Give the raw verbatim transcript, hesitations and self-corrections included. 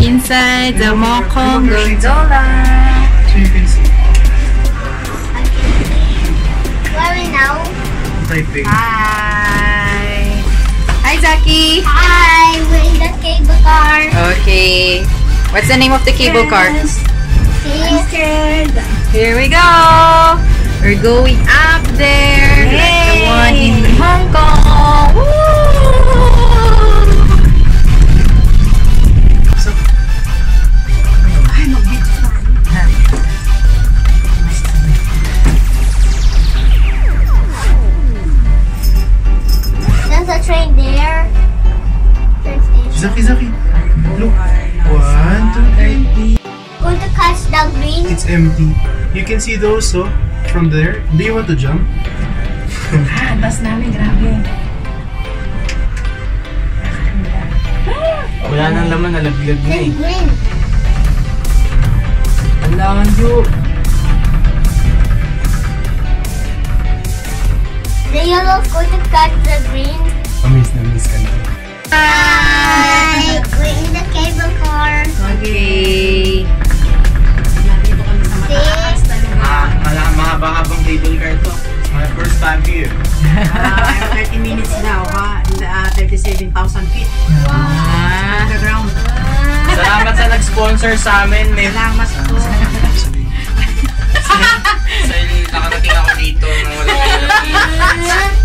inside the Mokka gondola. So you can see. Where are we now? Taipei. Hi! Hi, Zaki! Hi! We're in the cable car. Okay. What's the name of the cable car? I'm scared. Here we go! We're going up there! Like the one in Hong Kong! Woo! So, There's a train there. Train station. Zaki, Zaki. Look. One, two, three. Going to catch the green. It's empty. You can see those, so from there. Do you want to jump? Ah, bus namin, grabe. Wala nang laman, nalaglag na eh. It's green. Alam, you. The yellow is going to catch the green. Miss na miss ka na. Hi! We're in the cable car. Okay. Ah, wala, mahaba-habang cable car to. It's my first time here. Uh, thirty minutes now, ha? Uh, thirty-seven thousand feet. Ah. The ground. Salamat sa nag-sponsor sa amin. May Salamat po. Dahil nakarating ako dito nang wala kayo.